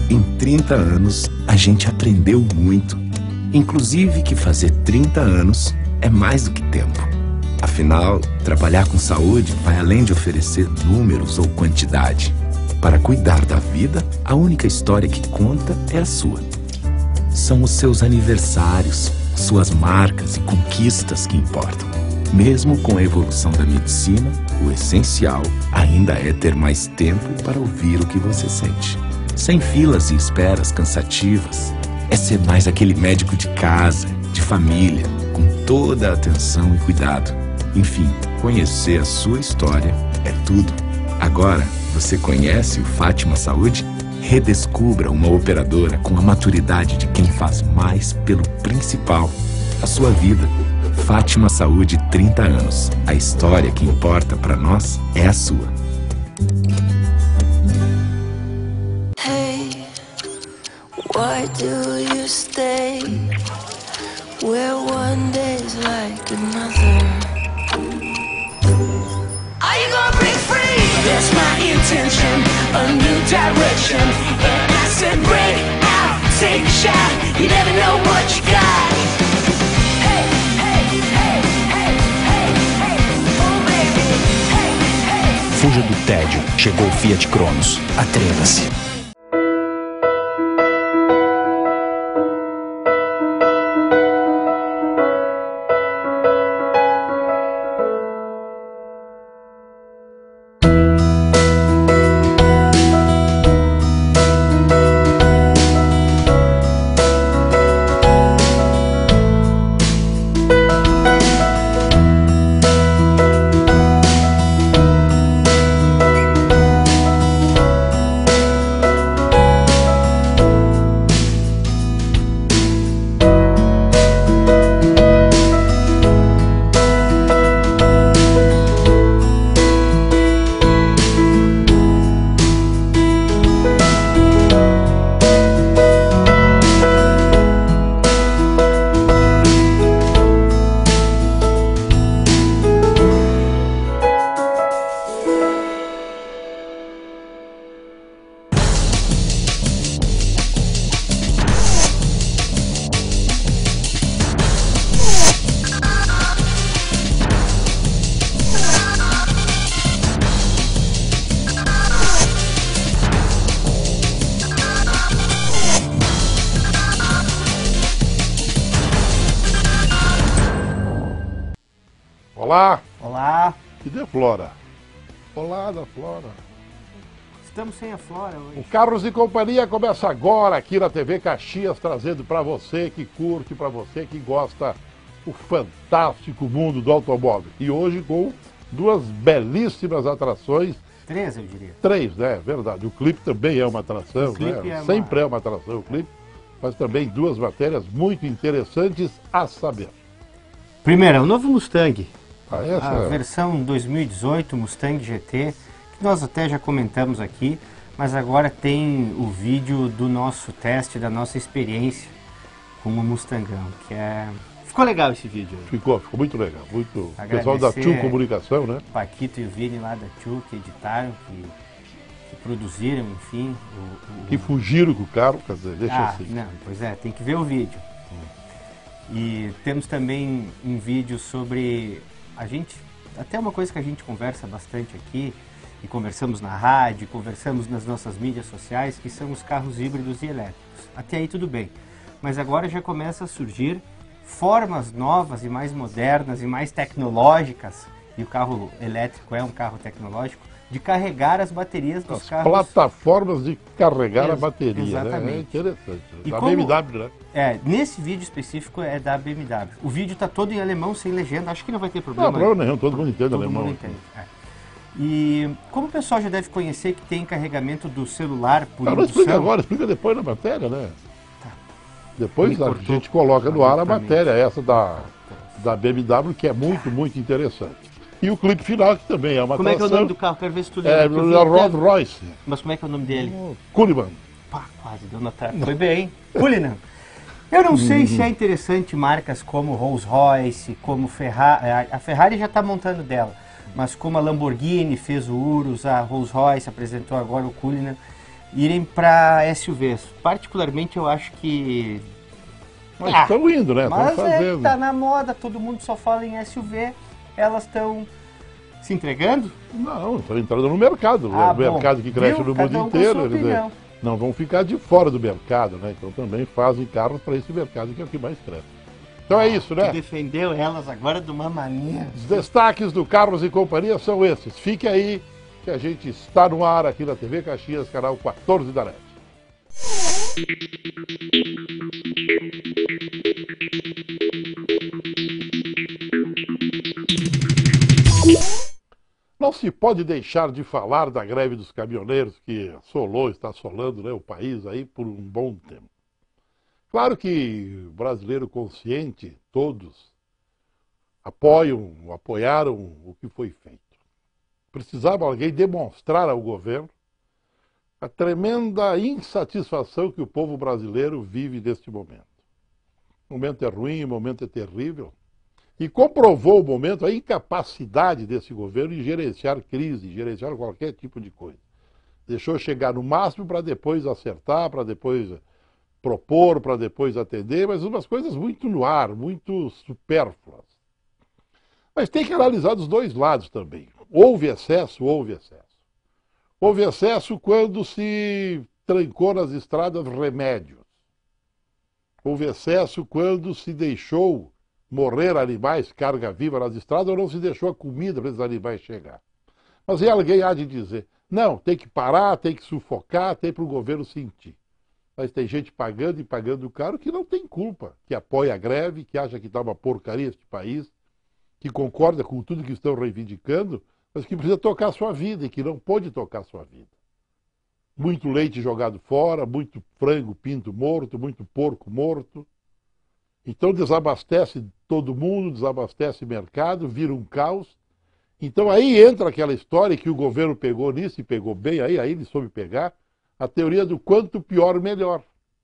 Em 30 anos, a gente aprendeu muito. Inclusive que fazer 30 anos é mais do que tempo. Afinal, trabalhar com saúde vai além de oferecer números ou quantidade. Para cuidar da vida, a única história que conta é a sua. São os seus aniversários, suas marcas e conquistas que importam. Mesmo com a evolução da medicina, o essencial ainda é ter mais tempo para ouvir o que você sente. Sem filas e esperas cansativas, é ser mais aquele médico de casa, de família, com toda a atenção e cuidado. Enfim, conhecer a sua história é tudo. Agora, você conhece o Fátima Saúde? Redescubra uma operadora com a maturidade de quem faz mais pelo principal, a sua vida. Fátima Saúde, 30 anos. A história que importa para nós é a sua. Hey, why do you stay where one day's like another? Are you gonna break free? That's my intention, a new direction. And I said break out, take a shot. You never know what you got. Fuja do tédio. Chegou o Fiat Cronos. Atreva-se. Olá! Olá! Cadê a Flora? Olá da Flora. Estamos sem a Flora hoje. O Carros e Companhia começa agora aqui na TV Caxias, trazendo para você que curte, para você que gosta o fantástico mundo do automóvel. E hoje com duas belíssimas atrações. 3, eu diria. 3, né? Verdade. O clipe também é uma atração, né? Sempre é uma atração o clipe, mas também duas matérias muito interessantes a saber. Primeiro, o novo Mustang. A versão 2018 Mustang GT, que nós até já comentamos aqui, mas agora tem o vídeo do nosso teste, da nossa experiência com o Mustangão, que é... Ficou legal esse vídeo. Ficou muito legal. Muito... O Agradecer pessoal da Tio Comunicação, né? O Paquito e o Vini lá da Tio, que editaram, que produziram, enfim. Que fugiram com o carro, quer dizer, deixa assim. Não, pois é, tem que ver o vídeo. E temos também um vídeo sobre a gente, até uma coisa que a gente conversa bastante aqui, e conversamos na rádio, conversamos nas nossas mídias sociais, que são os carros híbridos e elétricos. Até aí tudo bem, mas agora já começa a surgir formas novas e mais modernas e mais tecnológicas, e o carro elétrico é um carro tecnológico, de carregar as baterias dos carros. Plataformas de carregar a bateria, exatamente. Né? É interessante. E da como, BMW, né? Nesse vídeo específico é da BMW. O vídeo está todo em alemão, sem legenda, acho que não vai ter problema. Não, problema nenhum, todo mundo entende todo alemão. Mundo entende. E como o pessoal já deve conhecer que tem carregamento do celular por indução... Não explica agora, explica depois na matéria, né? Tá. Depois a gente coloca no ar a matéria, essa da BMW, que é muito interessante. E o clipe final, que também é uma Como atração. é que é o nome do carro? Quero ver se tu lembra. É Rolls Royce. Mas como é que é o nome dele? Cullinan. Pá, quase deu na trave. Foi bem, Cullinan. Eu não sei se é interessante marcas como Rolls Royce, como Ferrari. A Ferrari já está montando dela. Mas como a Lamborghini fez o Urus, a Rolls Royce apresentou agora o Cullinan. irem para SUVs. Particularmente eu acho que... Mas estão indo, né? Estão Mas fazendo. tá na moda, todo mundo só fala em SUV, elas estão se entregando? Não, estão entrando no mercado. Ah, O mercado que cresce viu? no Cada mundo um com inteiro. sua Quer dizer, opinião. não vão ficar de fora do mercado, né? Então também fazem carros para esse mercado que é o que mais cresce. Então é isso, né? Tu defendeu elas agora de uma maneira. Os destaques do Carlos e Companhia são esses. Fique aí, que a gente está no ar aqui na TV Caxias, canal 14 da NET. Não se pode deixar de falar da greve dos caminhoneiros que está assolando, né, o país aí por um bom tempo. Claro que o brasileiro consciente, todos, apoiaram o que foi feito. Precisava alguém demonstrar ao governo a tremenda insatisfação que o povo brasileiro vive neste momento. O momento é ruim, o momento é terrível. E comprovou o momento a incapacidade desse governo em gerenciar crise, gerenciar qualquer tipo de coisa. Deixou chegar no máximo para depois acertar, para depois propor, para depois atender, mas umas coisas muito no ar, muito supérfluas. Mas tem que analisar dos dois lados também. Houve excesso, houve excesso. Houve excesso quando se trancou nas estradas remédios. Houve excesso quando se deixou morrer animais, carga viva nas estradas, ou não se deixou a comida para esses animais chegar. Mas aí alguém há de dizer, não, tem que parar, tem que sufocar, tem para o governo sentir. Mas tem gente pagando e pagando caro que não tem culpa, que apoia a greve, que acha que está uma porcaria este país, que concorda com tudo que estão reivindicando, mas que precisa tocar a sua vida e que não pode tocar a sua vida. Muito leite jogado fora, muito frango pinto morto, muito porco morto. Então desabastece todo mundo, desabastece mercado, vira um caos. Então aí entra aquela história que o governo pegou nisso e pegou bem, aí ele soube pegar, a teoria do quanto pior, melhor.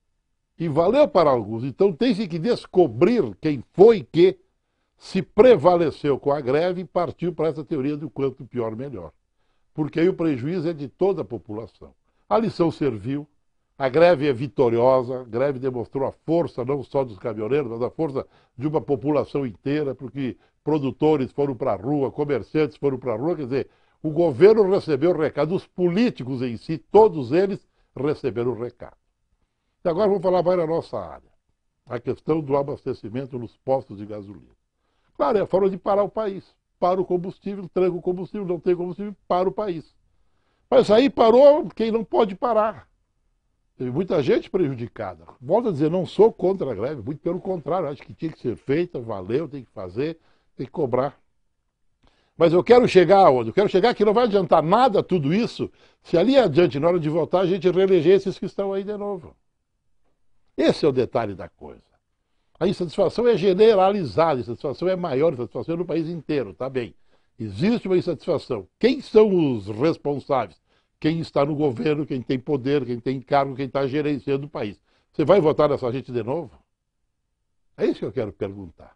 E valeu para alguns. Então tem-se que descobrir quem foi que se prevaleceu com a greve e partiu para essa teoria do quanto pior, melhor. Porque aí o prejuízo é de toda a população. A lição serviu, a greve é vitoriosa, a greve demonstrou a força não só dos caminhoneiros, mas a força de uma população inteira, porque produtores foram para a rua, comerciantes foram para a rua, quer dizer, o governo recebeu o recado, os políticos em si, todos eles receberam o recado. E agora vamos falar mais na nossa área, a questão do abastecimento nos postos de gasolina. Claro, é a forma de parar o país. Para o combustível, tranca o combustível, não tem combustível, para o país. Mas aí parou quem não pode parar. Teve muita gente prejudicada. Volto a dizer, não sou contra a greve, muito pelo contrário, acho que tinha que ser feita, valeu, tem que fazer, tem que cobrar. Mas eu quero chegar aonde? Eu quero chegar que não vai adiantar nada tudo isso se ali adiante, na hora de votar, a gente reeleger esses que estão aí de novo. Esse é o detalhe da coisa. A insatisfação é generalizada, a insatisfação é maior, a insatisfação é no país inteiro, tá bem. Existe uma insatisfação. Quem são os responsáveis? Quem está no governo, quem tem poder, quem tem cargo, quem está gerenciando o país. Você vai votar nessa gente de novo? É isso que eu quero perguntar.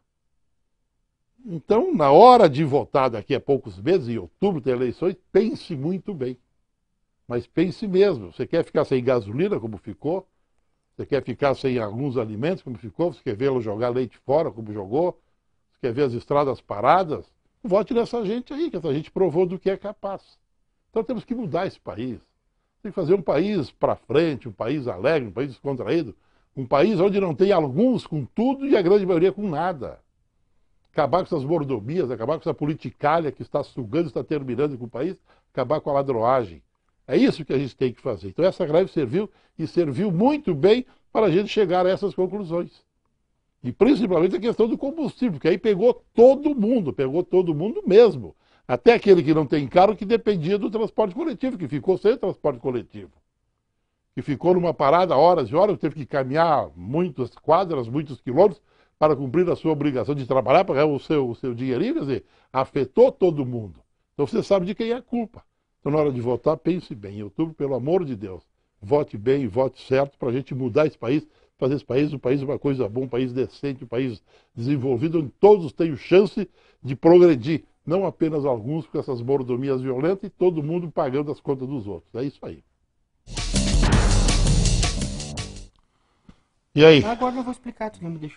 Então, na hora de votar daqui a poucos meses, em outubro tem eleições, pense muito bem. Mas pense mesmo. Você quer ficar sem gasolina, como ficou? Você quer ficar sem alguns alimentos, como ficou? Você quer vê-lo jogar leite fora, como jogou? Você quer ver as estradas paradas? Vote nessa gente aí, que essa gente provou do que é capaz. Então temos que mudar esse país. Tem que fazer um país para frente, um país alegre, um país descontraído. Um país onde não tem alguns com tudo e a grande maioria com nada. Acabar com essas mordomias, acabar com essa politicalha que está sugando, está terminando com o país, acabar com a ladroagem. É isso que a gente tem que fazer. Então essa greve serviu e serviu muito bem para a gente chegar a essas conclusões. E principalmente a questão do combustível, porque aí pegou todo mundo mesmo. Até aquele que não tem carro que dependia do transporte coletivo, que ficou sem transporte coletivo. Que ficou numa parada horas e horas, teve que caminhar muitas quadras, muitos quilômetros, para cumprir a sua obrigação de trabalhar, para ganhar o seu dinheirinho, quer dizer, afetou todo mundo. Então você sabe de quem é a culpa. Então na hora de votar, pense bem. Em outubro, pelo amor de Deus, vote bem, vote certo, para a gente mudar esse país, fazer esse país uma coisa boa, um país decente, um país desenvolvido, onde todos tenham chance de progredir. Não apenas alguns com essas mordomias violentas e todo mundo pagando as contas dos outros. É isso aí. E aí? Agora não vou explicar, tu não me deixou explicar antes. Não, Tu explica sabe agora. como é que funciona? Não, nem imagino. Sei que é da BMW É só. o seguinte,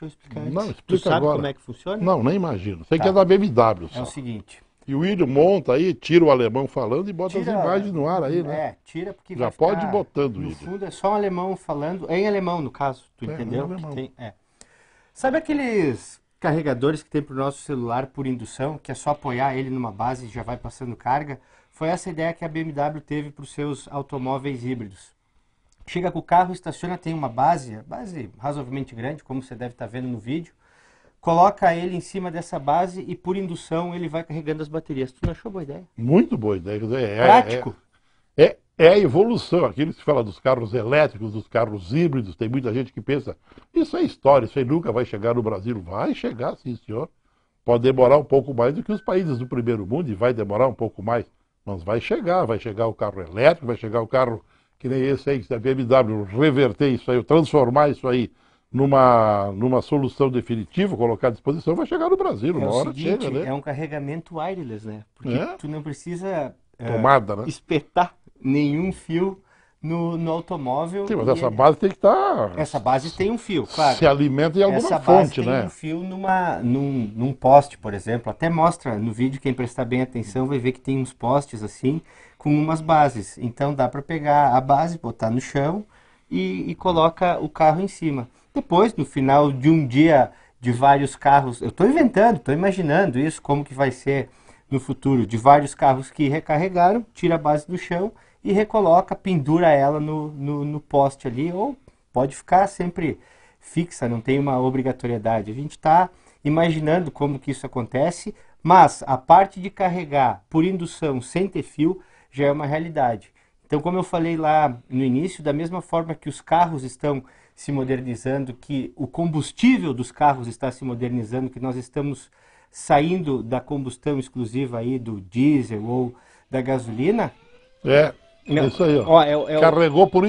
Não, nem imagino. Sei que é da BMW é só. o seguinte. E o William monta aí, tira o alemão falando e bota Tira, as imagens no ar aí, né? tira porque Já vai pode ficar, ir botando, no William. fundo é só um alemão falando, em alemão no caso, tu entendeu? em alemão. Sabe aqueles carregadores que tem pro nosso celular por indução, que é só apoiar ele numa base e já vai passando carga? Foi essa ideia que a BMW teve para os seus automóveis híbridos. Chega com o carro, estaciona, tem uma base razoavelmente grande, como você deve estar vendo no vídeo, coloca ele em cima dessa base e por indução ele vai carregando as baterias. Tu não achou boa ideia? Muito boa ideia. Quer dizer, Prático. É a evolução. Aquilo que se fala dos carros elétricos, dos carros híbridos, tem muita gente que pensa, isso é história, isso aí nunca vai chegar no Brasil. Vai chegar, sim, senhor. Pode demorar um pouco mais do que os países do primeiro mundo, e vai demorar um pouco mais, mas vai chegar o carro elétrico, vai chegar o carro que nem esse aí, que a BMW reverter isso aí, transformar isso aí numa solução definitiva, colocar à disposição, vai chegar no Brasil, É uma o hora seguinte, chega, né? é um carregamento wireless, né? Porque É? tu não precisa Tomada, né? espetar nenhum fio no automóvel. Sim, mas e essa base tem que estar... essa base tem um fio, claro. Se alimenta em alguma Essa base fonte, tem né? um fio num poste, por exemplo. Até mostra no vídeo, quem prestar bem atenção vai ver que tem uns postes assim, com umas bases. Então dá para pegar a base, botar no chão e coloca o carro em cima. Depois, no final de um dia de vários carros, eu estou inventando, estou imaginando isso, como que vai ser no futuro, de vários carros que recarregaram, tira a base do chão e recoloca, pendura ela no poste ali, ou pode ficar sempre fixa, não tem uma obrigatoriedade. A gente está imaginando como que isso acontece, mas a parte de carregar por indução sem ter fio já é uma realidade. Então, como eu falei lá no início, da mesma forma que os carros estão se modernizando, que o combustível dos carros está se modernizando, que nós estamos saindo da combustão exclusiva aí do diesel ou da gasolina. É isso aí, ó. Carregou por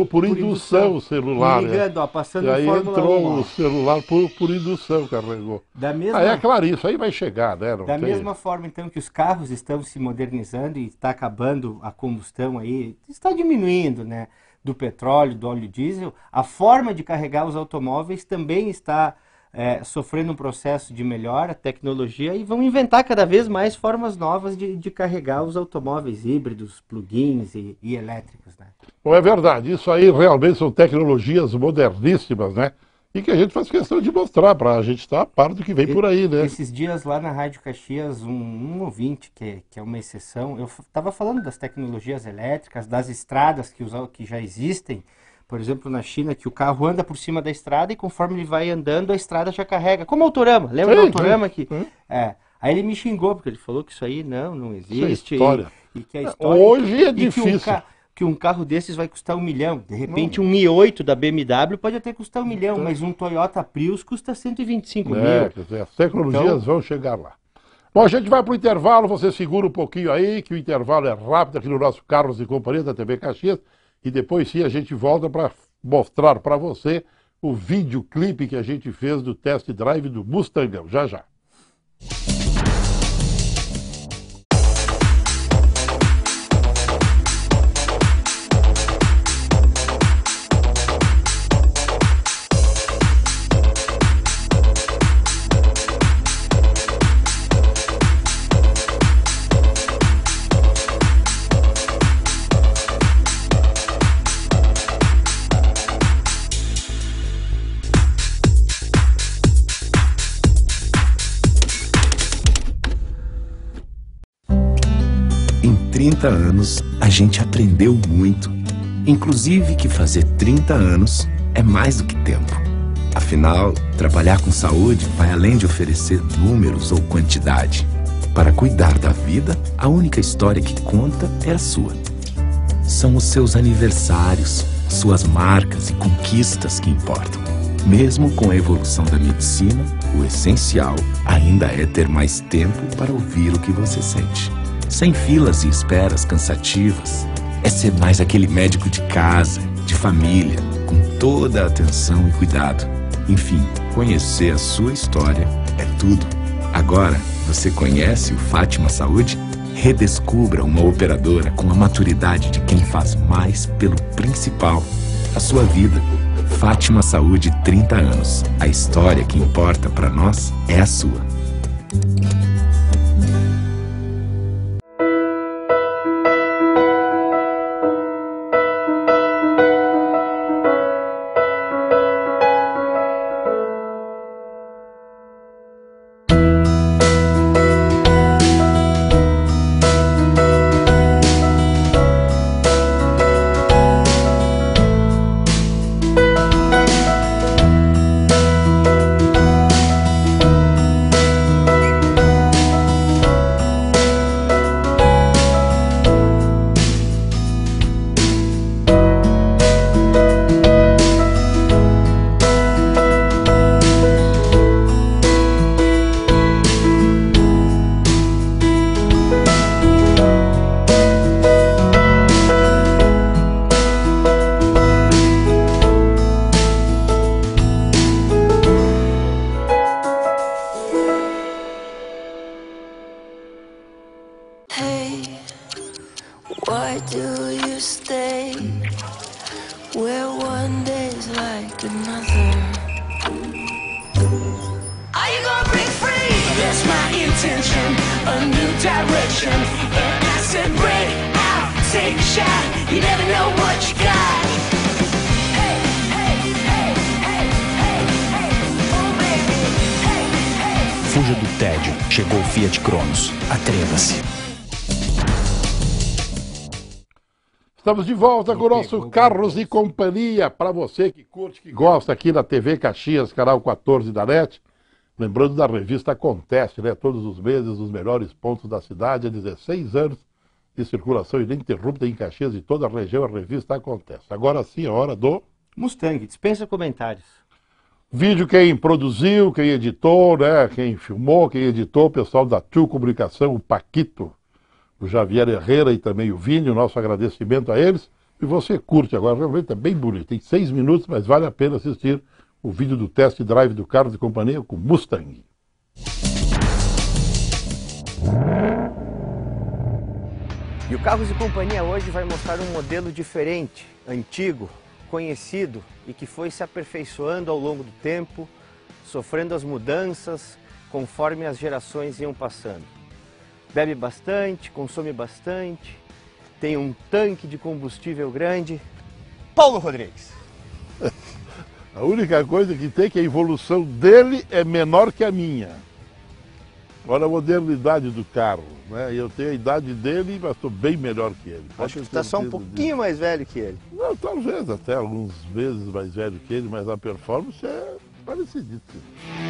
indução o celular. Ligando, ó, passando e aí Fórmula entrou 1, ó. o celular por indução, carregou. Da mesma, É claro, isso aí vai chegar, né? Não da tem... mesma forma, então, que os carros estão se modernizando e está acabando a combustão aí, está diminuindo, né? Do petróleo, do óleo diesel, a forma de carregar os automóveis também está sofrendo um processo de melhora, tecnologia, e vão inventar cada vez mais formas novas de carregar os automóveis híbridos, plug-ins e elétricos, né? Bom, é verdade, isso aí realmente são tecnologias moderníssimas, né? E que a gente faz questão de mostrar para a gente estar a par do que vem por aí, né? Esses dias lá na Rádio Caxias, um ouvinte, que é uma exceção, eu estava falando das tecnologias elétricas, das estradas que já existem, por exemplo, na China, que o carro anda por cima da estrada e conforme ele vai andando, a estrada já carrega. Como Autorama, lembra do Autorama aqui? Aí ele me xingou, porque ele falou que isso aí não existe. Isso é história. E que a história... Hoje é difícil. Que um carro desses vai custar $1 milhão. De repente, um i8 da BMW pode até custar $1 milhão, mas um Toyota Prius custa 125 mil. Quer dizer, as tecnologias vão chegar lá. Bom, a gente vai para o intervalo, você segura um pouquinho aí, que o intervalo é rápido aqui no nosso Carros e Companhia da TV Caxias, e depois sim a gente volta para mostrar para você o videoclipe que a gente fez do test drive do Mustangão. Já, já. Em 30 anos, a gente aprendeu muito. Inclusive que fazer 30 anos é mais do que tempo. Afinal, trabalhar com saúde vai além de oferecer números ou quantidade. Para cuidar da vida, a única história que conta é a sua. São os seus aniversários, suas marcas e conquistas que importam. Mesmo com a evolução da medicina, o essencial ainda é ter mais tempo para ouvir o que você sente. Sem filas e esperas cansativas. É ser mais aquele médico de casa, de família, com toda a atenção e cuidado. Enfim, conhecer a sua história é tudo. Agora, você conhece o Fátima Saúde? Redescubra uma operadora com a maturidade de quem faz mais pelo principal, a sua vida. Fátima Saúde, 30 anos. A história que importa para nós é a sua. Why do you stay where one day's like another? Are you gonna break free? That's my intention, a new direction. And I said break out, take a shot. You never know what you got. Hey, hey, hey, hey, hey, hey, oh baby. Hey, hey. Fuja do tédio. Chegou o Fiat Cronos. Atreva-se. Estamos de volta com o nosso Carros e Companhia, para você que curte, que gosta aqui da TV Caxias, canal 14 da NET. Lembrando da revista Acontece, né? Todos os meses, os melhores pontos da cidade, há 16 anos de circulação ininterrupta em Caxias e toda a região, a revista Acontece. Agora sim, a hora do Mustang, dispensa comentários. vídeo. Quem produziu, quem editou, né? Quem filmou, quem editou, o pessoal da Tio Comunicação, o Paquito, o Javier Herrera e também o Vini, o nosso agradecimento a eles. E você curte agora, realmente é bem bonito, tem 6 minutos, mas vale a pena assistir o vídeo do test drive do Carros e Companhia com Mustang. E o Carros e Companhia hoje vai mostrar um modelo diferente, antigo, conhecido e que foi se aperfeiçoando ao longo do tempo, sofrendo as mudanças conforme as gerações iam passando. Bebe bastante, consome bastante, tem um tanque de combustível grande. Paulo Rodrigues. A única coisa que tem é que a evolução dele é menor que a minha. Olha a modernidade do carro, né? Eu tenho a idade dele, mas estou bem melhor que ele. Acho que tu está só um pouquinho mais velho que ele. Não, talvez até alguns meses mais velho que ele, mas a performance é parecidíssima.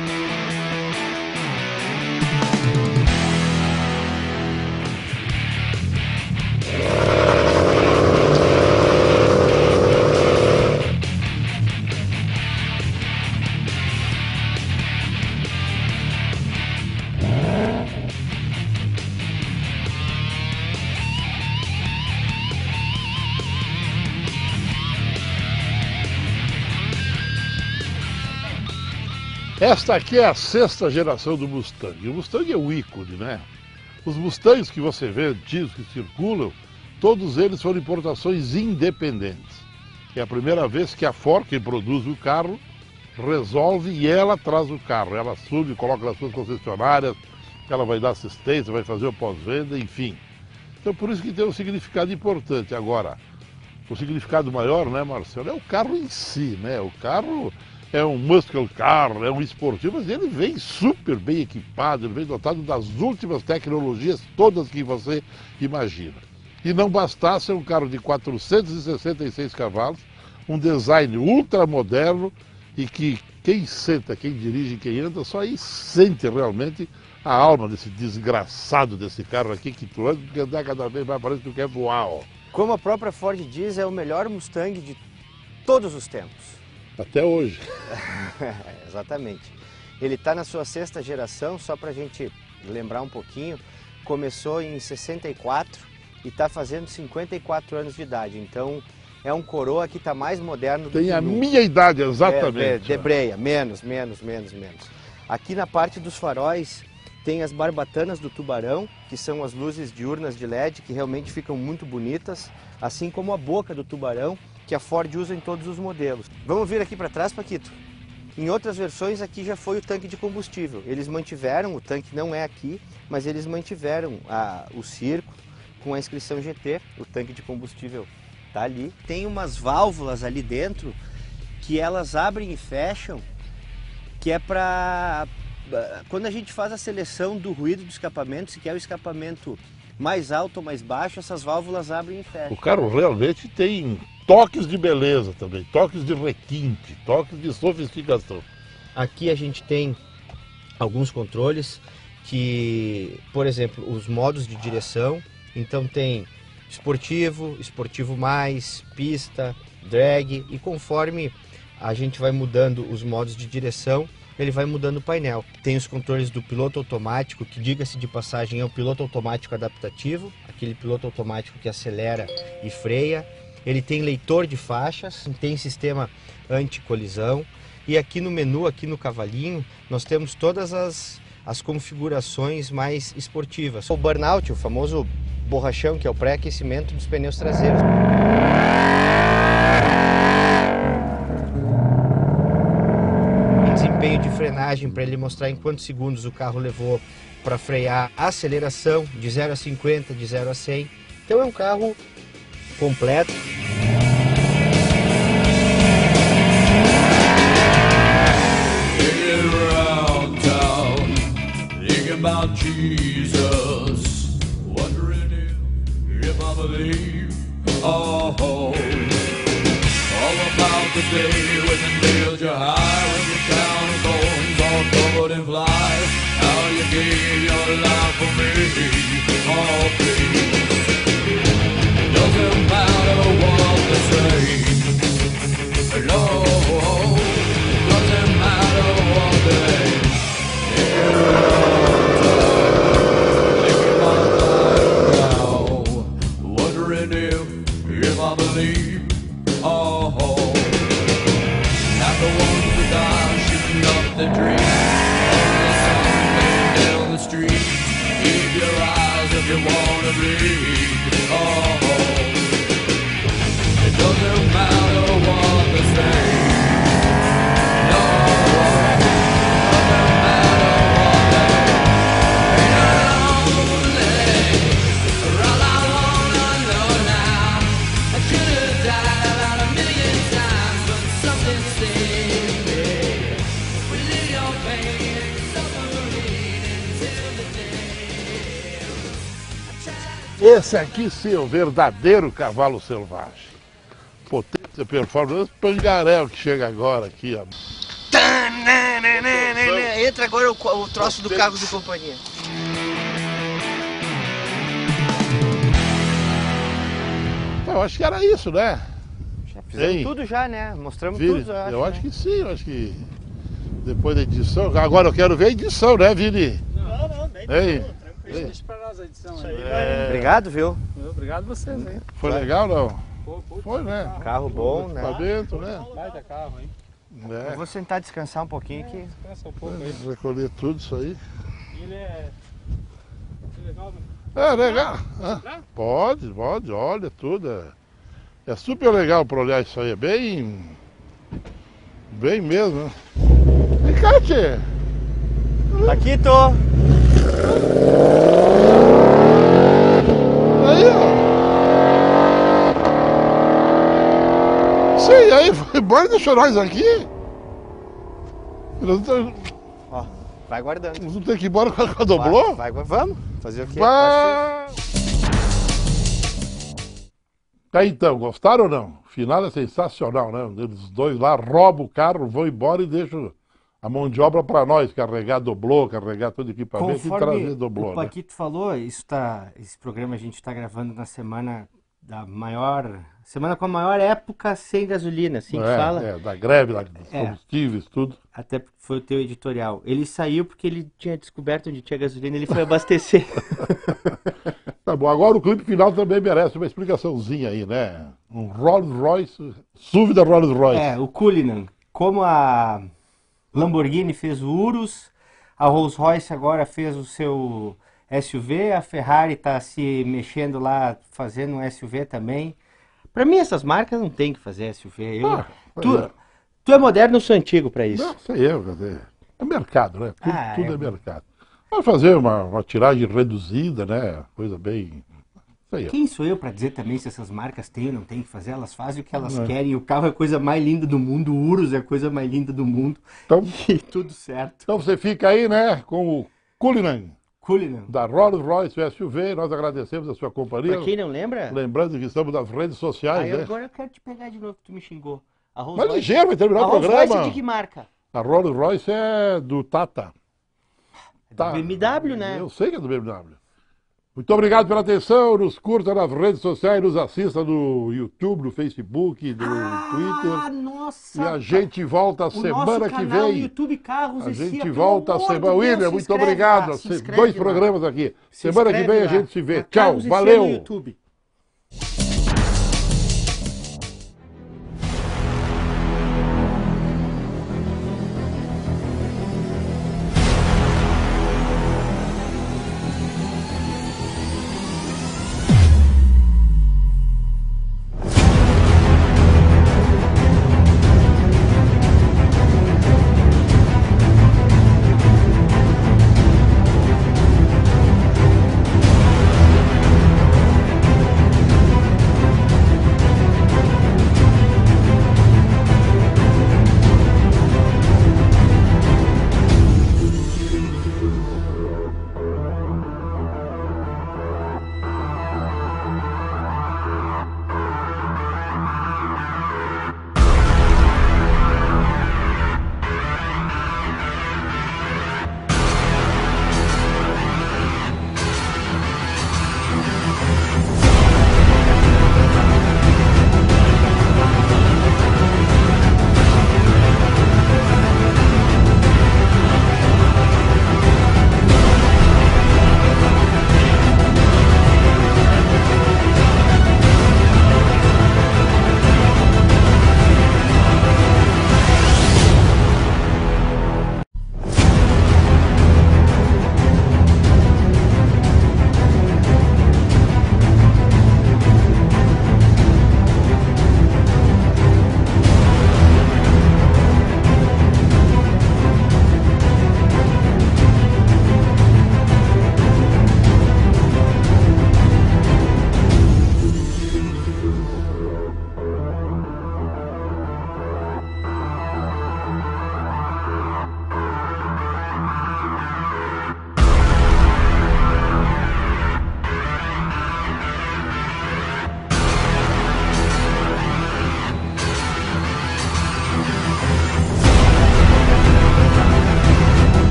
Esta aqui é a 6ª geração do Mustang. O Mustang é o ícone, né? Os Mustangs que você vê, antigos que circulam, todos eles foram importações independentes. É a primeira vez que a Ford, quem produz o carro, resolve e ela traz o carro. Ela assume, coloca nas suas concessionárias, ela vai dar assistência, vai fazer o pós-venda, enfim. Então por isso que tem um significado importante. Agora, o significado maior, né, Marcelo, é o carro em si, né? O carro é um muscle car, é um esportivo, mas ele vem super bem equipado, ele vem dotado das últimas tecnologias, todas que você imagina. E não bastasse um carro de 466 cavalos, um design ultramoderno e que quem senta, quem dirige, quem anda, só aí sente realmente a alma desse desgraçado desse carro aqui, que tu anda, que andar cada vez mais parece que tu quer voar, ó. Como a própria Ford diz, é o melhor Mustang de todos os tempos. Até hoje. Exatamente. Ele está na sua 6ª geração, só para a gente lembrar um pouquinho, começou em 64 e está fazendo 54 anos de idade. Então é um coroa que está mais moderno do que Tem a nunca. minha idade, exatamente. Debreia, menos. Aqui na parte dos faróis tem as barbatanas do Tubarão, que são as luzes diurnas de LED, que realmente ficam muito bonitas, assim como a boca do Tubarão, que a Ford usa em todos os modelos. Vamos vir aqui para trás, Paquito? Em outras versões aqui já foi o tanque de combustível. Eles mantiveram, o tanque não é aqui, mas eles mantiveram o circo com a inscrição GT. O tanque de combustível tá ali. Tem umas válvulas ali dentro que elas abrem e fecham, que é para quando a gente faz a seleção do ruído do escapamento, se quer o escapamento mais alto ou mais baixo, essas válvulas abrem e fecham. O carro realmente tem toques de beleza também, toques de requinte, toques de sofisticação. Aqui a gente tem alguns controles que, por exemplo, os modos de direção. Então tem esportivo, esportivo mais, pista, drag, e conforme a gente vai mudando os modos de direção, ele vai mudando o painel. Tem os controles do piloto automático, que, diga-se de passagem, é o piloto automático adaptativo, aquele piloto automático que acelera e freia. Ele tem leitor de faixas, tem sistema anti-colisão, e aqui no menu, aqui no cavalinho, nós temos todas as configurações mais esportivas. O burnout, o famoso borrachão, que é o pré-aquecimento dos pneus traseiros. Desempenho de frenagem, para ele mostrar em quantos segundos o carro levou para frear. Aceleração de 0 a 50, de 0 a 100. Então é um carro completo. About Jesus, wondering if I believe, all about the day when the nails you high, when your crown of thorns all covered in flies, how you gave your life for me, all please. It doesn't matter what they say, no, it doesn't matter what they say. If I believe, not the ones that die shooting up the dream, the sun laying down the street. Keep your eyes if you wanna bleed. It doesn't matter what they say. No, it doesn't matter what they say. All I wanna know now, I should have died about a million times, but something saved me. We live your pain and suffering until the day. Esse aqui sim é o verdadeiro cavalo selvagem. Potência, performance, Pangarel que chega agora aqui, ó. Entra agora o troço do carro de companhia. Eu acho que era isso, né? Já fizemos Ei, tudo já, né? Mostramos Vini, tudo, eu acho que sim, eu acho que depois da edição. Agora eu quero ver a edição, né, Vini? Não, nem Ei, tranquilo. Deixa pra nós a edição aí. Obrigado, viu? Obrigado a vocês aí. foi legal, não? Pô, Foi, né? Carro bom, né? Equipamento, né? Baita carro, hein? Eu É, vou sentar descansar um pouquinho aqui. Descansa um pouco aí. recolher tudo isso aí. Ele é legal, né? É legal. Ah, pode, olha tudo. É super legal para olhar isso aí, é bem mesmo, né? Vem cá, tchê. Paquito! Aí, ó. Sim, aí, foi embora e deixou nós aqui. Nós Ó, vai guardando. não tem que ir embora com a doblô? Vamos fazer o quê? Vai. Tá então, gostaram ou não? O final é sensacional, né? Eles dois lá roubam o carro, vão embora e deixam a mão de obra para nós, carregar doblô, carregar todo o equipamento e trazer doblô. o Paquito falou, esse programa a gente está gravando na semana com a maior época sem gasolina, assim que fala. Da greve, dos combustíveis, tudo. Até porque foi o teu editorial. Ele saiu porque ele tinha descoberto onde tinha gasolina, ele foi abastecer. Tá bom, agora o clipe final também merece uma explicaçãozinha aí, né? Um Rolls Royce, SUV da Rolls Royce. O Cullinan. Como a Lamborghini fez o Urus, a Rolls Royce agora fez o seu SUV, a Ferrari está se mexendo lá, fazendo um SUV também. Pra mim, essas marcas não tem que fazer SUV. Pois Tu é moderno, eu sou antigo pra isso. Não sei eu, quer dizer, é mercado, né? Tudo é. é mercado. Vai fazer uma tiragem reduzida, né? Coisa bem... Sei eu. Quem sou eu para dizer também se essas marcas têm ou não têm que fazer? Elas fazem o que elas querem. O carro é a coisa mais linda do mundo, o Urus é a coisa mais linda do mundo. Então, E tudo certo. então você fica aí, né, com o Cullinan, Cullinan. da Rolls Royce SUV. Nós agradecemos a sua companhia. Pra quem não lembra, Lembrando que estamos nas redes sociais, né? agora eu quero te pegar de novo, que tu me xingou. A Rolls Mas Royce- ligeiro, vai terminar a o Rolls programa. Royce de que marca? A Rolls Royce é do Tata. Tá. BMW, né? Eu sei que é do BMW. Muito obrigado pela atenção. Nos curta nas redes sociais, nos assista no YouTube, no Facebook, no Ah, Twitter. nossa! E a gente volta O semana nosso que canal no vem. YouTube Carros A esse gente ano, volta pelo semana. amor de Deus, William, se muito inscreve obrigado. lá, se inscreve 2 lá. programas aqui. Se Semana que inscreve vem a lá. gente se vê. Na Tchau, Carros esse ano no valeu. YouTube.